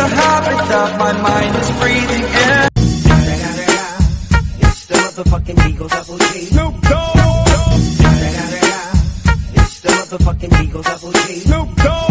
a habit that my mind is breathing in. It's the motherfucking Eagle Double G. Snoop Dogg. It's the motherfucking Eagle Double G. Snoop Dogg.